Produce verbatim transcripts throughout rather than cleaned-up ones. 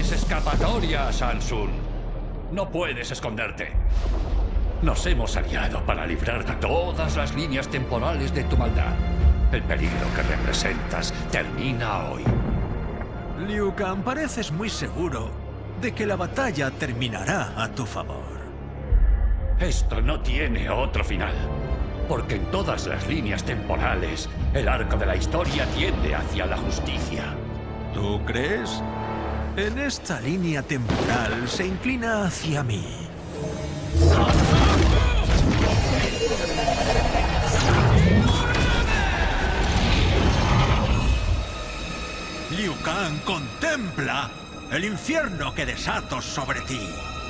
tienes escapatoria, Samsung. No puedes esconderte. Nos hemos aliado para librar de todas las líneas temporales de tu maldad. El peligro que representas termina hoy. Liu Kang, pareces muy seguro de que la batalla terminará a tu favor. Esto no tiene otro final. Porque en todas las líneas temporales, el arco de la historia tiende hacia la justicia. ¿Tú crees? En esta línea temporal se inclina hacia mí. Liu Kang, contempla el infierno que desato sobre ti.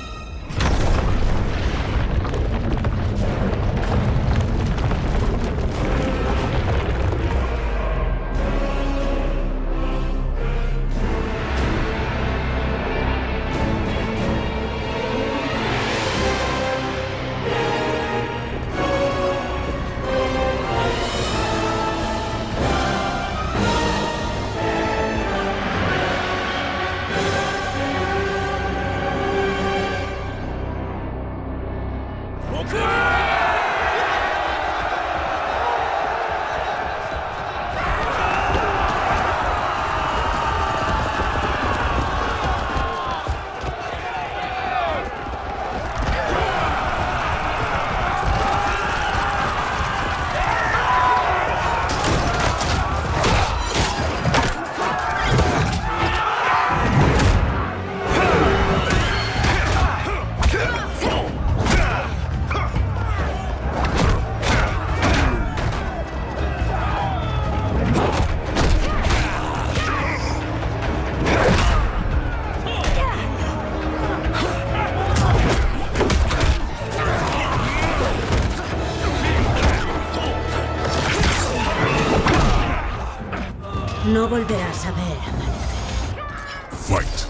No volverás a ver amanecer. Fight.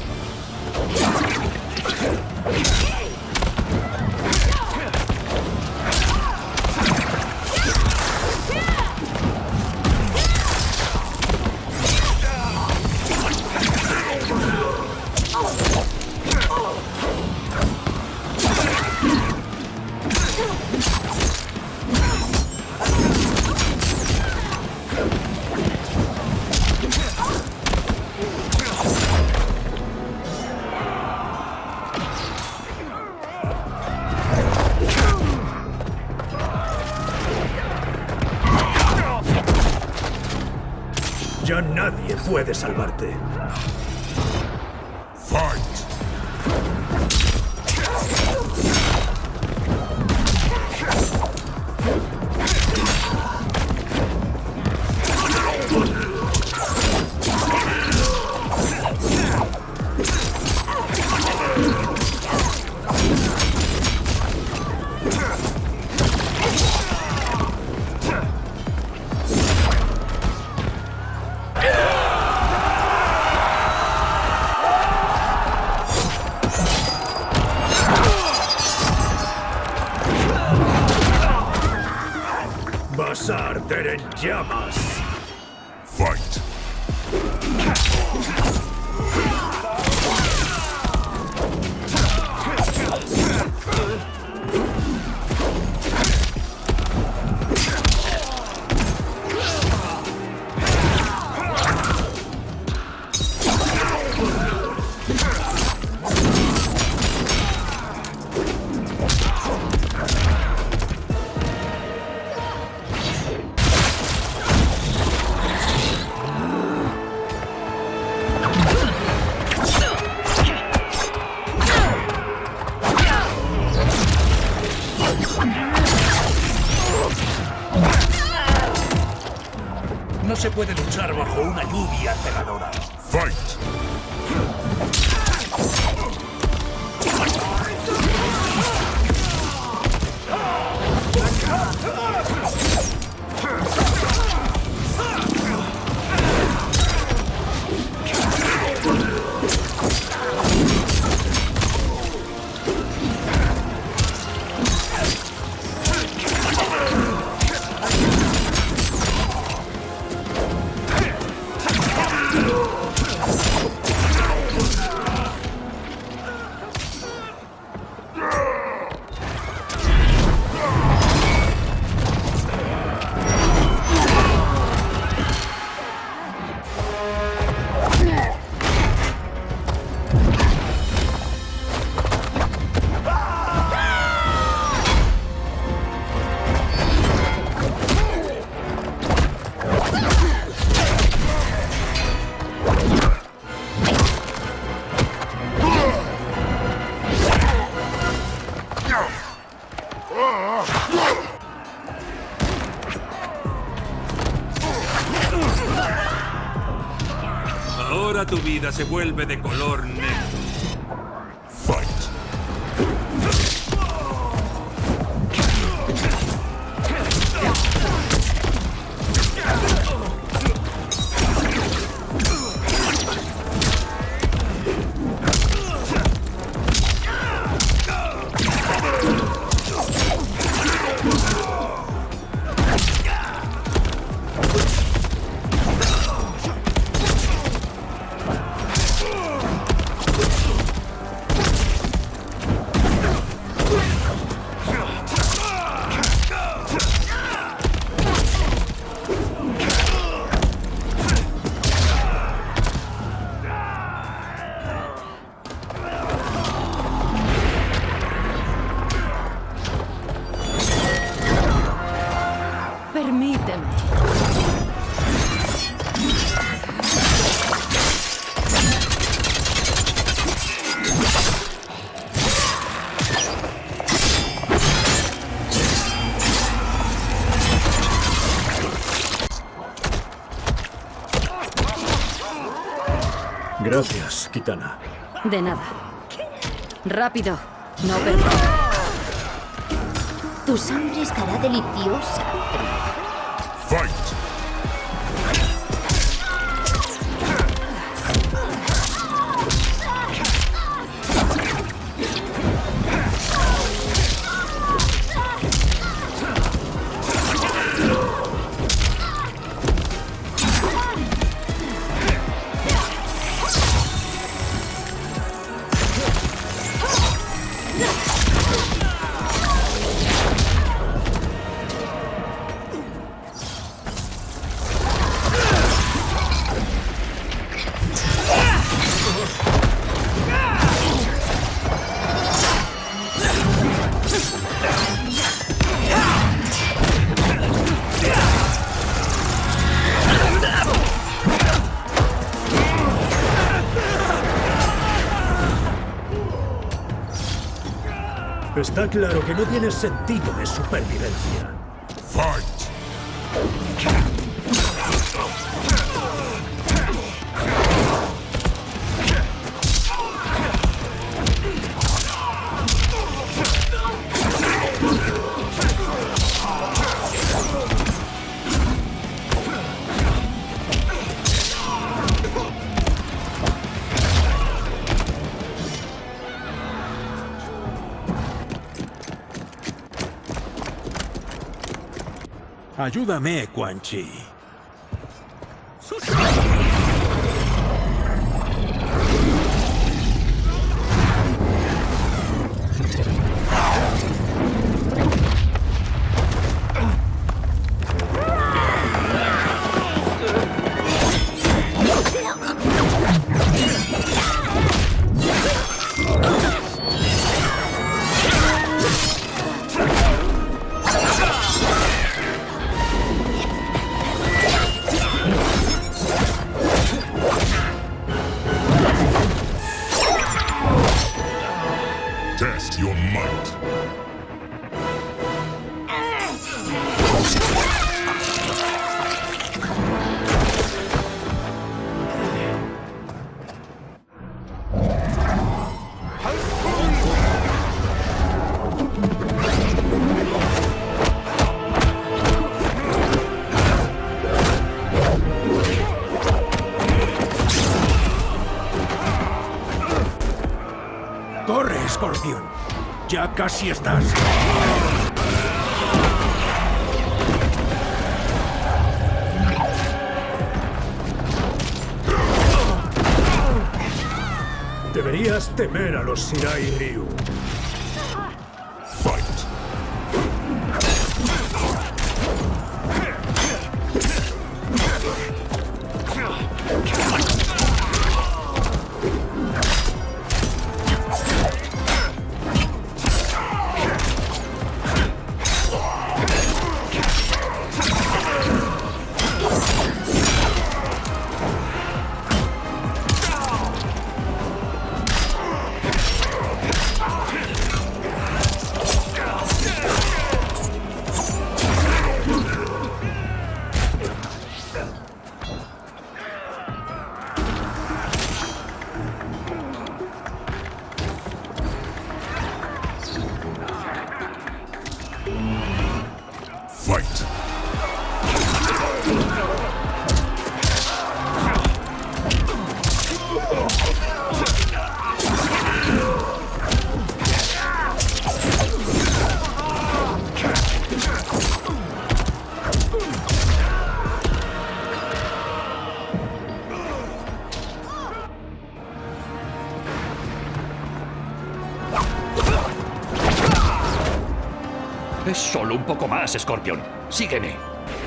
Ya nadie puede salvarte. Fight. Vas a arder en llamas. Fight. No se puede luchar bajo una lluvia cegadora. Fight. Toda tu vida se vuelve de color negro. Fight. Permíteme. Gracias, Kitana. De nada. Rápido. No perdón. Tu sangre estará deliciosa. Fight. Está claro que no tienes sentido de supervivencia. Fight. Ayúdame, Quan Chi. Test your might. ¡Corre, Escorpión! ¡Ya casi estás! Deberías temer a los Shirai Ryu. Fight. Es solo un poco más, Scorpion. Sígueme.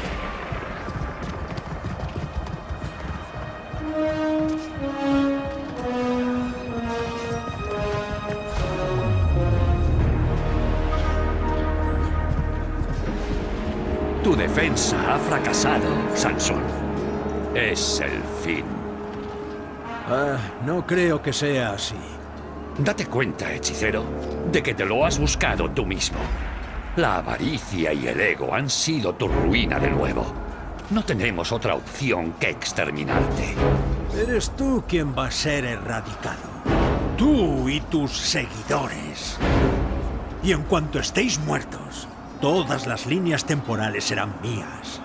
Tu defensa ha fracasado, Sansón. Es el fin. Ah, no creo que sea así. Date cuenta, hechicero, de que te lo has buscado tú mismo. La avaricia y el ego han sido tu ruina de nuevo. No tenemos otra opción que exterminarte. Eres tú quien va a ser erradicado. Tú y tus seguidores. Y en cuanto estéis muertos, todas las líneas temporales serán mías.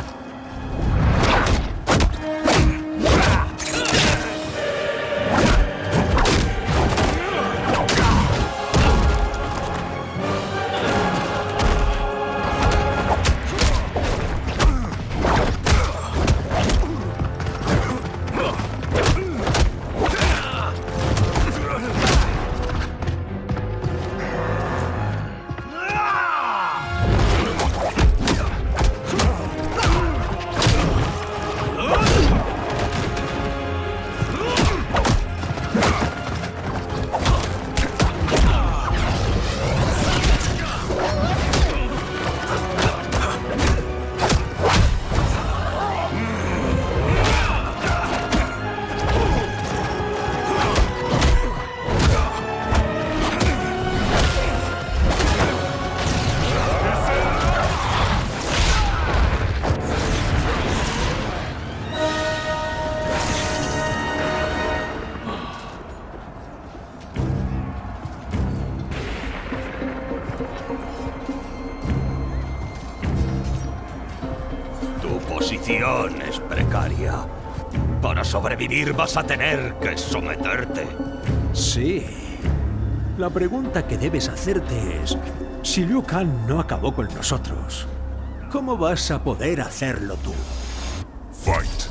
Es precaria. Para sobrevivir vas a tener que someterte. Sí. La pregunta que debes hacerte es, si Liu Kang no acabó con nosotros, ¿cómo vas a poder hacerlo tú? Fight.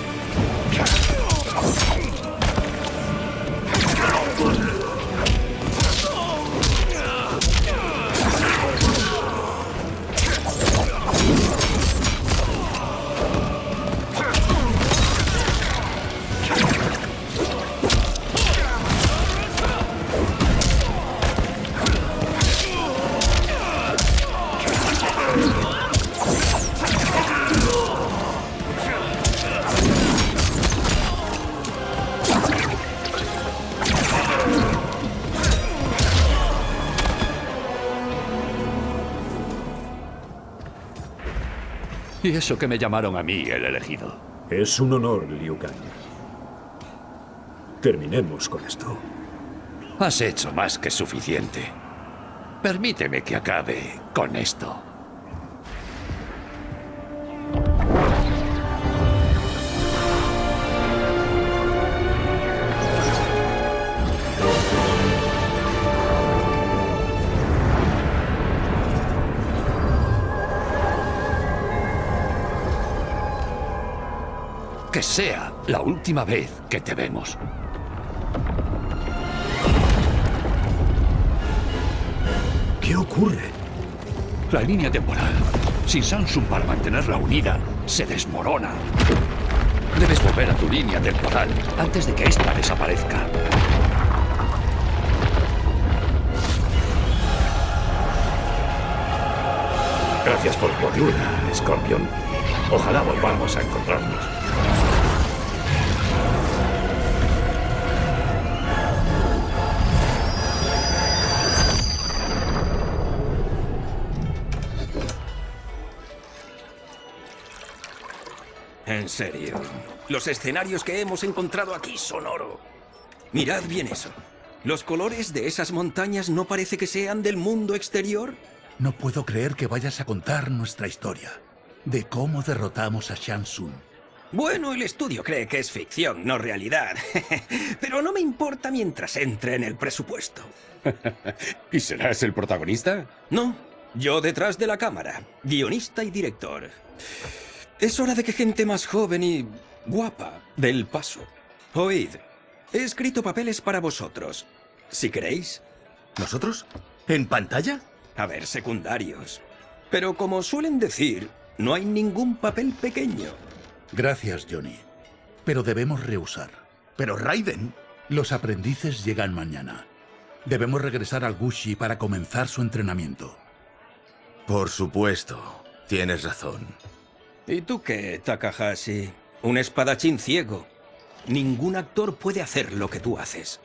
Y eso que me llamaron a mí el elegido. Es un honor, Liu Kang. Terminemos con esto. Has hecho más que suficiente. Permíteme que acabe con esto. Que sea la última vez que te vemos. ¿Qué ocurre? La línea temporal, sin Samsung para mantenerla unida, se desmorona. Debes volver a tu línea temporal antes de que esta desaparezca. Gracias por tu ayuda, Scorpion. Ojalá volvamos a encontrarnos. En serio, los escenarios que hemos encontrado aquí son oro. Mirad bien eso. ¿Los colores de esas montañas no parece que sean del mundo exterior? No puedo creer que vayas a contar nuestra historia. De cómo derrotamos a Shang Tsung. Bueno, el estudio cree que es ficción, no realidad. Pero no me importa mientras entre en el presupuesto. ¿Y serás el protagonista? No, yo detrás de la cámara, guionista y director. Es hora de que gente más joven y guapa dé el paso. Oíd, he escrito papeles para vosotros. Si queréis. ¿Nosotros? ¿En pantalla? A ver, secundarios. Pero como suelen decir, no hay ningún papel pequeño. Gracias, Johnny. Pero debemos rehusar. Pero Raiden... Los aprendices llegan mañana. Debemos regresar al Gushi para comenzar su entrenamiento. Por supuesto. Tienes razón. ¿Y tú qué, Takahashi? Un espadachín ciego. Ningún actor puede hacer lo que tú haces.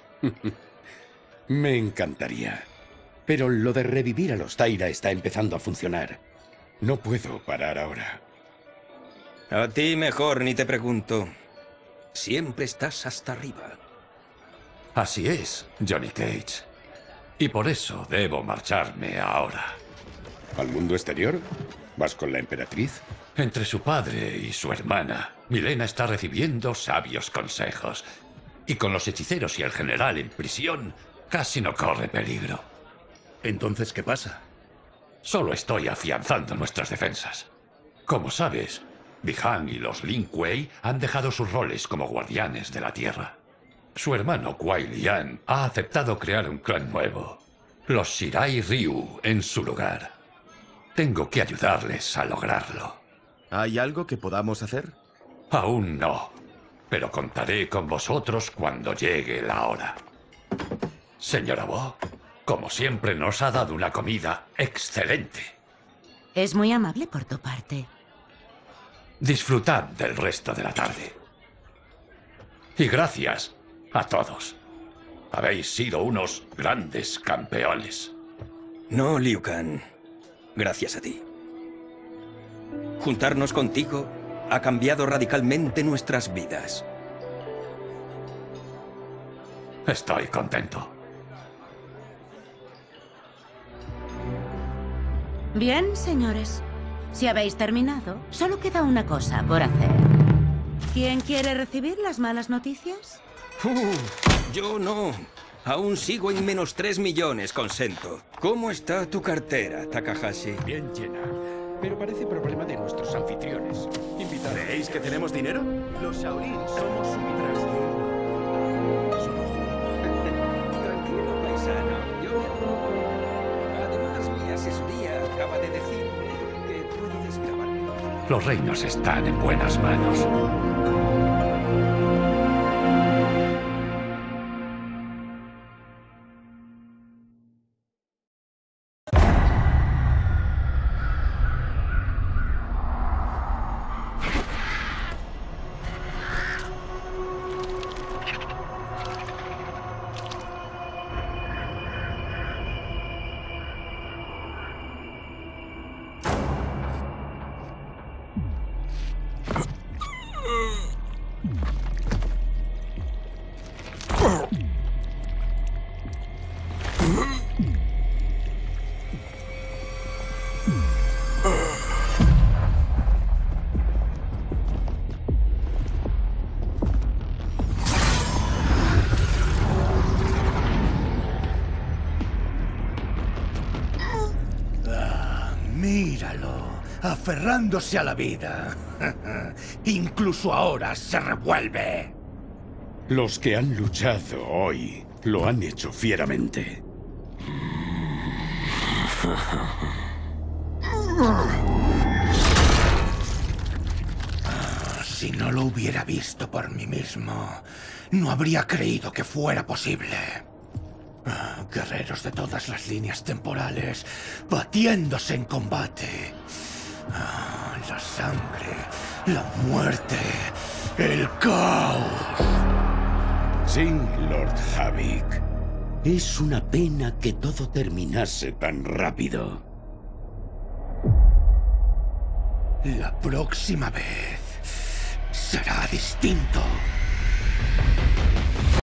Me encantaría. Pero lo de revivir a los Taira está empezando a funcionar. No puedo parar ahora. A ti mejor ni te pregunto. Siempre estás hasta arriba. Así es, Johnny Cage. Y por eso debo marcharme ahora. ¿Al mundo exterior? ¿Vas con la emperatriz? Entre su padre y su hermana, Milena está recibiendo sabios consejos. Y con los hechiceros y el general en prisión, casi no corre peligro. Entonces, ¿qué pasa? Solo estoy afianzando nuestras defensas. Como sabes, Bi-Han y los Lin Kuei han dejado sus roles como guardianes de la tierra. Su hermano Kuai Lian ha aceptado crear un clan nuevo, los Shirai Ryu, en su lugar. Tengo que ayudarles a lograrlo. ¿Hay algo que podamos hacer? Aún no, pero contaré con vosotros cuando llegue la hora. Señora Bo, como siempre nos ha dado una comida excelente. Es muy amable por tu parte. Disfrutad del resto de la tarde. Y gracias a todos. Habéis sido unos grandes campeones. No, Liu Kang. Gracias a ti. Juntarnos contigo ha cambiado radicalmente nuestras vidas. Estoy contento. Bien, señores. Si habéis terminado, solo queda una cosa por hacer. ¿Quién quiere recibir las malas noticias? Uh, yo no. Aún sigo en menos tres millones con Sento. ¿Cómo está tu cartera, Takahashi? Bien llena. Pero parece problema de nuestros anfitriones. ¿Creéis que tenemos dinero? Los Shaolin somos sumitrash. Tranquilo, paisano. Yo me... Además, mi asesoría acaba de decirme que puedes grabarme. Los reinos están en buenas manos. Míralo, aferrándose a la vida. Incluso ahora se revuelve. Los que han luchado hoy lo han hecho fieramente. Si no lo hubiera visto por mí mismo, no habría creído que fuera posible. Ah, guerreros de todas las líneas temporales, batiéndose en combate. Ah, la sangre, la muerte, el caos. Sí, Lord Havik. Es una pena que todo terminase tan rápido. La próxima vez será distinto.